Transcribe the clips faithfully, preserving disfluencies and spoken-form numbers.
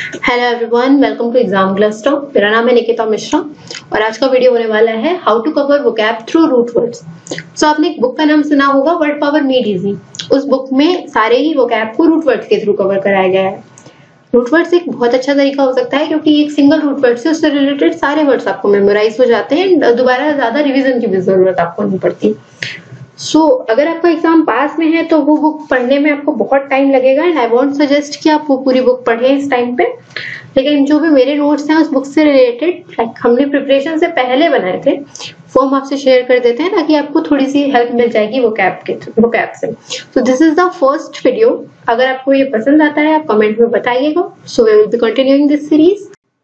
Hello everyone, welcome to Exam Cluster. मेरा नाम है निकिता मिश्रा और आज का वीडियो होने वाला है how to cover vocab through root words. So आपने एक बुक का नाम सुना होगा, वर्ड पावर मेड इजी। उस बुक में सारे ही वोकैब को रूट वर्ड्स के थ्रू कवर कराया गया है। रूट वर्ड्स एक बहुत अच्छा तरीका हो सकता है क्योंकि एक सिंगल रूट वर्ड से उससे रिलेटेड सारे वर्ड्स आपको मेमोराइज हो जाते हैं, दोबारा ज्यादा रिविजन की भी जरूरत आपको नहीं पड़ती। सो so, अगर आपका एग्जाम पास में है तो वो बुक पढ़ने में आपको बहुत टाइम लगेगा एंड आई वॉन्ट सजेस्ट कि आप वो पूरी बुक पढ़ें इस टाइम पे। लेकिन जो भी मेरे नोट्स हैं उस बुक से रिलेटेड, लाइक हमने प्रिपरेशन से पहले बनाए थे, वो हम आपसे शेयर कर देते हैं ताकि आपको थोड़ी सी हेल्प मिल जाएगी वोकैब के वोकैब से। So this is the first video. अगर आपको ये पसंद आता है आप कमेंट में बताइएगा। So we will be continuing this series.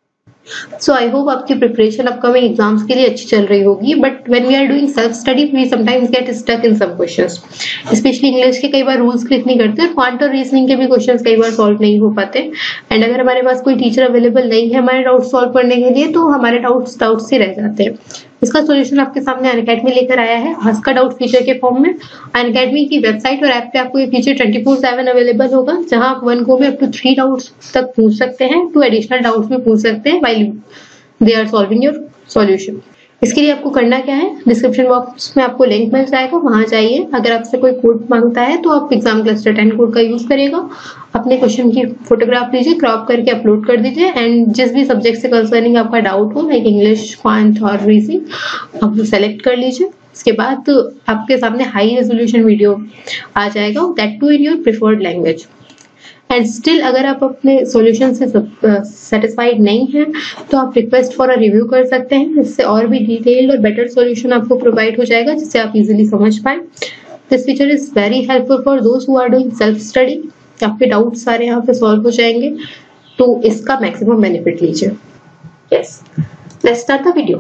So I hope आपकी प्रिपरेशन अपकमिंग एग्जाम्स के लिए अच्छी चल रही होगी, but when we are doing self study we sometimes get stuck in some questions. Specially English के कई बार रूल्स क्लिक नहीं करते, क्वांट और रीजनिंग के भी क्वेश्चंस कई बार सॉल्व नहीं हो पाते। एंड अगर हमारे पास कोई टीचर अवेलेबल नहीं है हमारे डाउट सॉल्व करने के लिए, तो हमारे डाउट्स डाउट्स ही रह जाते हैं। इसका सॉल्यूशन आपके सामने अनअकैडमी लेकर आया है, आस्क का डाउट फीचर के फॉर्म में। अनअकैडमी की वेबसाइट और ऐप पे आपको ये feature twenty four seven available होगा, जहां आप वन गो में अप टू थ्री डाउट्स तक पूछ सकते हैं, टू एडिशनल डाउट्स भी पूछ सकते हैं while they are solving your solution. इसके लिए आपको करना क्या है, डिस्क्रिप्शन बॉक्स में आपको लिंक मिल जाएगा, वहां जाइए। अगर आपसे कोई कोड मांगता है तो आप एग्जाम क्लस्टर टेन कोड का यूज करिएगा। अपने क्वेश्चन की फोटोग्राफ लीजिए, क्रॉप करके अपलोड कर दीजिए एंड जिस भी सब्जेक्ट से कंसर्निंग आपका डाउट हो, लाइक इंग्लिश, क्वांट और रीजनिंग, आप वो सेलेक्ट कर लीजिए। इसके बाद आपके सामने हाई रेजोल्यूशन वीडियो आ जाएगा, that too in your preferred language. And still अगर आप अपने सॉल्यूशन से सेटिस्फाइड नहीं हैं तो आप रिक्वेस्ट फॉर अ रिव्यू कर सकते हैं। इससे और भी डिटेल्ड और बेटर सॉल्यूशन आपको प्रोवाइड हो जाएगा जिससे आप इजीली समझ पाए। This feature is very helpful for those who are doing self study. आपके डाउट सारे यहाँ पे सॉल्व हो जाएंगे, तो इसका मैक्सिमम बेनिफिट लीजिए। Yes, let's start the video.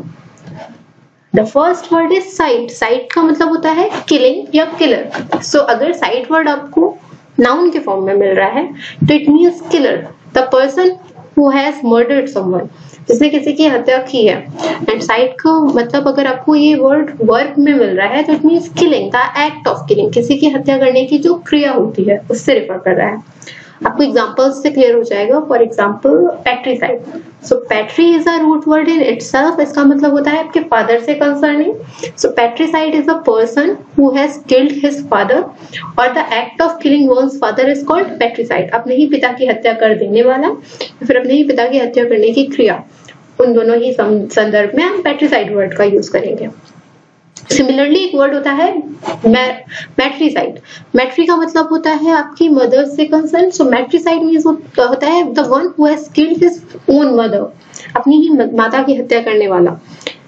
The first word is cide. Cide का मतलब होता है किलिंग या किलर। सो so, अगर साइट वर्ड आपको नाउन के फॉर्म में मिल रहा है तो it means killer, the person who has murdered someone, जिसने किसी की हत्या की है। एंड साइट का मतलब अगर आपको ये वर्ड वर्ब में मिल रहा है तो it means killing, the act of killing, किसी की हत्या करने की जो क्रिया होती है उससे रिफर कर रहा है। आपको एग्जांपल्स से क्लियर हो जाएगा। For example patricide. So patri is a root word in itself. इसका मतलब होता है आपके फादर से concerning. So patricide is a person who has killed his father और the act of killing one's father is called patricide. अपने ही पिता की हत्या कर देने वाला या फिर अपने ही पिता की हत्या करने की क्रिया, उन दोनों ही संदर्भ में हम पैट्रीसाइड वर्ड का यूज करेंगे। सिमिलरली एक वर्ड होता है मैट्रीसाइड। मैट्री का मतलब होता है आपकी मदर से कंसर्न। सो मैट्रीसाइड मींस होता है the one who has killed his own mother, अपनी ही माता की हत्या करने वाला।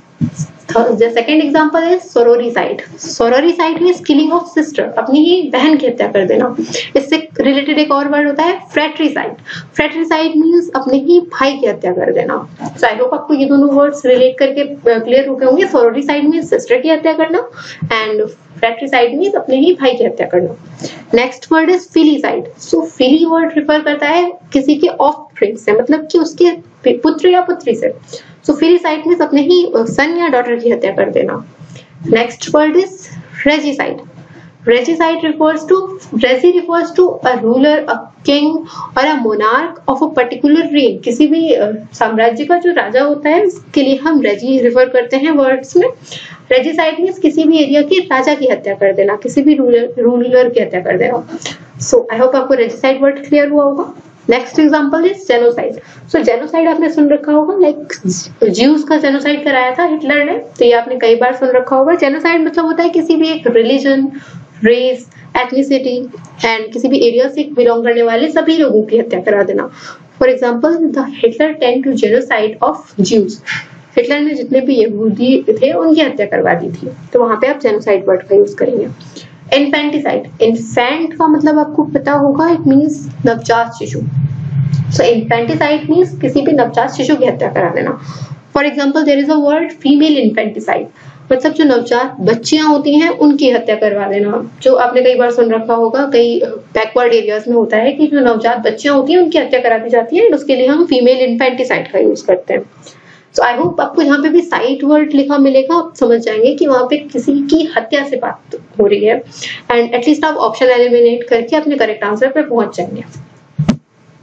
The second example is sororicide. Sororicide means killing of sister, अपनी ही बहन की हत्या कर देना। इससे रिलेटेड एक और वर्ड होता है fratricide. Fratricide means अपने ही भाई की हत्या कर देना। So I hope आपको ये दोनों वर्ड्स रिलेट करके क्लियर हो गए होंगे। Sororicide means सिस्टर की हत्या करना एंड fratricide means अपने ही भाई की हत्या करना। Next word is filicide. So fili word refer करता है किसी के ऑफस्प्रिंग से, मतलब कि उसके पुत्र या पुत्री से। सो filicide मींस अपने ही सन या डॉटर की हत्या कर देना। Next word is regicide. Regicide refers to regi refers to a ruler, a king or a monarch of a particular reign. किसी भी साम्राज्य का जो राजा होता है उसके लिए हम regi रिफर करते हैं वर्ड्स में। Regicide means किसी भी एरिया की राजा की हत्या कर देना, किसी भी रूलर रूलर की हत्या कर देना। सो आई होप आपको regicide वर्ड क्लियर हुआ होगा। Next example is genocide. So genocide आपने सुन रखा होगा, लाइक ज्यूज का जेनोसाइड कराया था हिटलर ने, तो ये आपने कई बार सुन रखा होगा। जेनोसाइड मतलब होता है किसी भी एक रिलीजन, रेस, एथनिसिटी एंड किसी भी एरिया से बिलोंग करने वाले सभी लोगों की हत्या करा देना। For example the Hitler tend to genocide of Jews. Hitler ने जितने भी यहूदी थे उनकी हत्या करवा दी थी, तो वहां पे आप जेनोसाइड वर्ड का यूज करेंगे। इन्फेंटिसाइड। इन्फेंट का मतलब आपको पता होगा, इट मीन्स नवजात शिशु। सो इन्फेंटिसाइड मीन्स किसी भी नवजात शिशु की हत्या करा देना। For example there is a word female infanticide, मतलब जो नवजात बच्चियां होती हैं उनकी हत्या करवा देना। जो आपने कई बार सुन रखा होगा, कई बैकवर्ड एरियाज में होता है कि जो नवजात बच्चियां होती हैं उनकी हत्या करा दी जाती है, उसके लिए हम फीमेल इन्फेंटिसाइड का यूज करते हैं। सो आई होप आपको यहाँ पे भी साइट वर्ड लिखा मिलेगा, आप समझ जाएंगे कि वहां पे किसी की हत्या से बात हो रही है एंड एटलीस्ट आप ऑप्शन एलिमिनेट करके अपने करेक्ट आंसर पे पहुंच जाएंगे।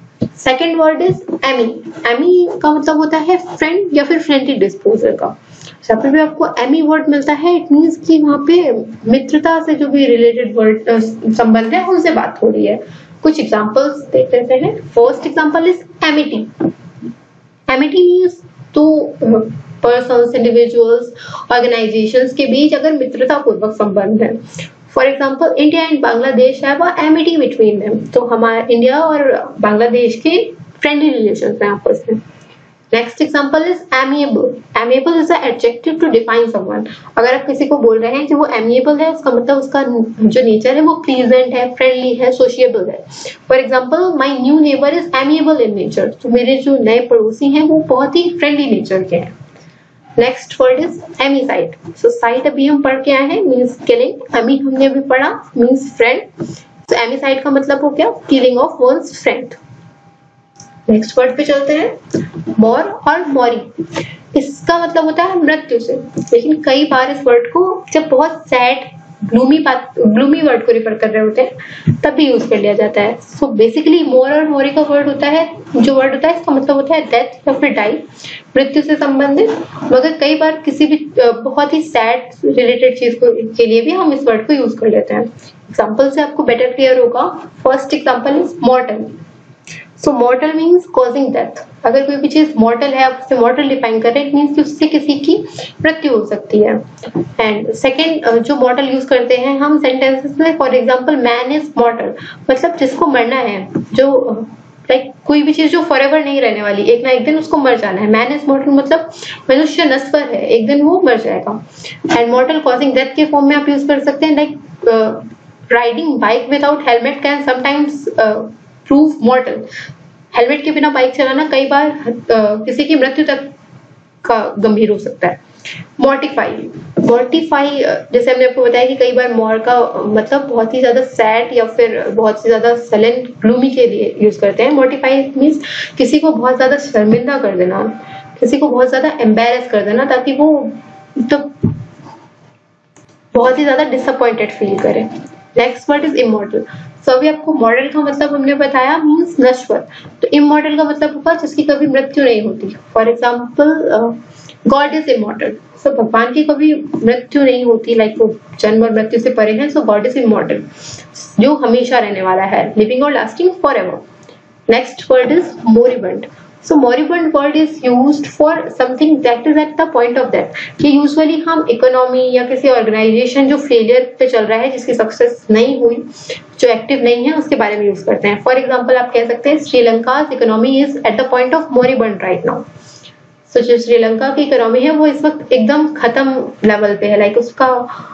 Second word is ami. Ami का मतलब होता है फ्रेंड या फिर फ्रेंडली डिस्पोजर का। जहाँ पे भी आपको एमी वर्ड मिलता है इट मीन्स कि वहाँ पे मित्रता से जो भी रिलेटेड वर्ड संबंध है उनसे बात हो रही है। कुछ एग्जांपल्स देख लेते हैं। First example is amity. Amity means तो पर्सन्स, इंडिविजुअल्स, ऑर्गेनाइजेशंस के बीच अगर मित्रता पूर्वक संबंध है। For example India and Bangladesh have a amity between them. तो हमारे इंडिया और बांग्लादेश के फ्रेंडली रिलेशंस हैं आपस में। Next example is amiable. Amiable is a adjective to define someone. अगर आप किसी को बोल रहे हैं कि वो एमिएबल है, उसका मतलब उसका जो नेचर है वो प्लीजेंट है, फ्रेंडली है, सोशिएबल है। For example my new neighbour is amiable in nature. तो मेरे जो नए पड़ोसी हैं वो बहुत ही फ्रेंडली नेचर के हैं। Next word is amicide. So cide अभी हम पढ़ के आए हैं मीन्स किलिंग। एमी हमने अभी पढ़ा मीन्स फ्रेंड। तो एमीसाइड का मतलब हो गया killing of one's friend. Next word पे चलते हैं। मोर और मोरी। इसका मतलब होता है मृत्यु से, लेकिन कई बार इस वर्ड को जब बहुत सैड ग्लूमी बात ग्लूमी वर्ड को रिफर कर रहे होते हैं तब भी यूज कर लिया जाता है। सो बेसिकली मोर और मोरी का वर्ड होता है जो वर्ड होता है इसका मतलब होता है डेथ या फिर डाई, मृत्यु से संबंधित। मगर कई बार किसी भी बहुत ही सैड रिलेटेड चीज को के लिए भी हम इस वर्ड को यूज कर लेते हैं। एग्जाम्पल से आपको बेटर क्लियर होगा। First example is mortal. So mortal means causing death. अगर कोई भी चीज मॉर्टल है आप उससे मॉर्टल डिफाइन कर रहे हैं, इट मीन्स कि उससे किसी की मृत्यु हो सकती है। एंड सेकेंड जो मॉर्टल यूज करते हैं हम सेंटेंसेस में, for example man is mortal, मतलब जिसको मरना है, जो लाइक like, कोई भी चीज जो फॉरएवर नहीं रहने वाली, एक ना एक दिन उसको मर जाना है। मैन इज मॉर्टल मतलब मनुष्य नश्वर है, एक दिन वो मर जाएगा। एंड मॉर्टल कॉजिंग डेथ के फॉर्म में आप यूज कर सकते हैं like riding bike without helmet can sometimes prove mortal. Helmet के बिना बाइक चलाना कई बार uh, किसी की मृत्यु तक का गंभीर हो सकता है। मॉर्टिफाई। मॉर्टिफाई जैसे हमने आपको बताया कि कई बार मोर का मतलब बहुत ही ज्यादा सैड या फिर बहुत ही ज्यादा सलन ग्लूमी के लिए यूज करते हैं। मॉर्टिफाई मीन्स किसी को बहुत ज्यादा शर्मिंदा कर देना, किसी को बहुत ज्यादा एम्बेरस कर देना ताकि वो तो बहुत ही ज्यादा डिसअपॉइंटेड फील करे। Next word is immortal. So अभी आपको मॉडल का मतलब हमने बताया मीन्स नश्वर। तो इमॉर्टल का मतलब होगा जिसकी कभी मृत्यु नहीं होती। For example God is immortal. So भगवान की कभी मृत्यु नहीं होती, लाइक वो जन्म और मृत्यु से परे हैं। सो गॉड इज इमॉर्टल, जो हमेशा रहने वाला है, लिविंग और lasting for ever. Next word is moribund. So moribund word is used for something that is at the point of death. ये यूजुअली हम इकोनॉमी या किसी ऑर्गेनाइजेशन जो फेलियर पे चल रहा है, जिसकी सक्सेस नहीं हुई, जो एक्टिव नहीं है, उसके बारे में यूज करते हैं। फॉर एग्जाम्पल आप कह सकते हैं Sri Lanka economy is at the point of moribund right now. So जो श्रीलंका की इकोनॉमी है वो इस वक्त एकदम खत्म लेवल पे है, लाइक उसका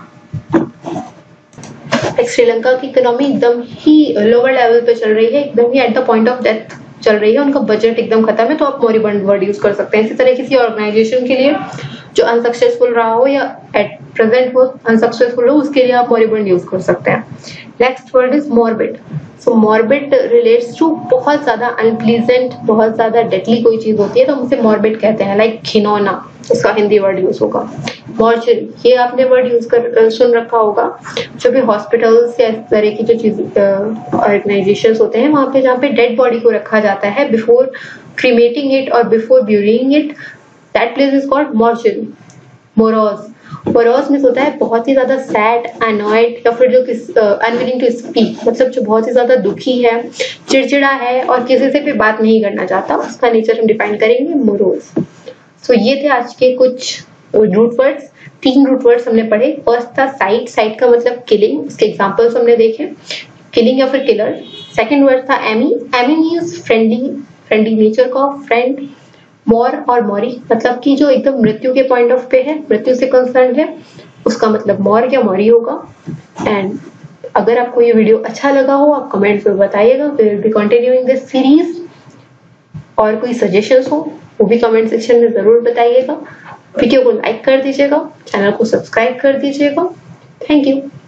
श्रीलंका की इकोनॉमी एकदम ही लोअर लेवल पे चल रही है, एकदम ही at the point of death चल रही है, उनका बजट एकदम खत्म है। तो आप मोरिबंड वर्ड यूज कर सकते हैं। इसी तरह किसी ऑर्गेनाइजेशन के लिए जो अनसक्सेसफुल रहा हो या एट प्रेजेंट वो अनसक्सेसफुल हो, उसके लिए आप मोरिबंड यूज कर सकते हैं। Next word is morbid. So morbid relates to बहुत ज्यादा अनप्लीजेंट, बहुत ज्यादा डेडली कोई चीज होती है तो हम उसे मॉर्बिड कहते हैं, लाइक घिनौना, उसका हिंदी वर्ड यूज होगा। मॉर्चरी, ये आपने वर्ड यूज कर सुन रखा होगा। जो भी हॉस्पिटल्स या इस तरह की जो चीज ऑर्गेनाइजेशंस होते हैं वहां पे जहाँ पे डेड बॉडी को रखा जाता है बिफोर क्रीमेटिंग इट और before burying it, that place is called mortuary. Morose. Morose means होता है बहुत ही ज्यादा सैड, अनॉयड या फिर जो किस अनविलिंग टू स्पीक, मतलब जो बहुत ही ज्यादा दुखी है, चिड़चिड़ा है और किसी से भी बात नहीं करना चाहता, उसका नेचर हम डिफाइन करेंगे मोरोज। सो ये थे आज के कुछ रूट वर्ड्स। तीन रूट वर्ड्स हमने पढ़े। फर्स्ट था साइट। साइट का मतलब किलिंग, उसके एग्जांपल्स हमने देखे, किलिंग या फिर किलर। सेकंड वर्ड था ami. Ami means friendly, friendly nature का फ्रेंड। मोर और मोरी मतलब कि जो एकदम मृत्यु के पॉइंट ऑफ पे है, मृत्यु से कंसर्न है, उसका मतलब मोर या मोरी होगा। एंड अगर आपको ये वीडियो अच्छा लगा हो आप कमेंट्स में बताइएगा। We will be continuing this series. और कोई सजेशंस हो वो भी कमेंट सेक्शन में जरूर बताइएगा। वीडियो को लाइक कर दीजिएगा, चैनल को सब्सक्राइब कर दीजिएगा। Thank you.